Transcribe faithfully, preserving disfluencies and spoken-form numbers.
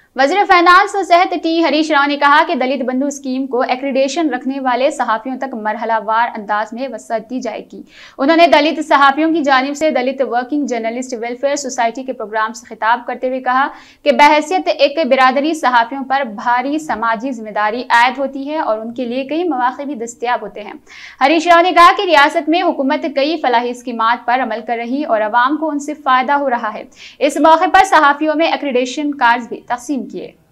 वज़ीर फाइनेंस और सेहत टी हरीश राव ने कहा कि दलित बंधु स्कीम को एक्रीडेशन रखने वाले सहाफ़ियों तक मरहलावार अंदाज में वसअत दी जाएगी। उन्होंने दलित सहाफ़ियों की जानिब से Dalit working journalist welfare society के प्रोग्राम से खिताब करते हुए कहा कि बहैसियत एक बिरादरी सहाफ़ियों पर भारी समाजी जिम्मेदारी आयद होती है और उनके लिए कई मौक़े भी दस्तयाब होते हैं। हरीश राव ने कहा कि रियासत में हुकूमत कई फलाही स्कीमात पर अमल कर रही और आवाम को उनसे फ़ायदा हो रहा है। इस मौके पर सहाफ़ियों में एक्रीडेशन कार्ड भी तक़सीम किए।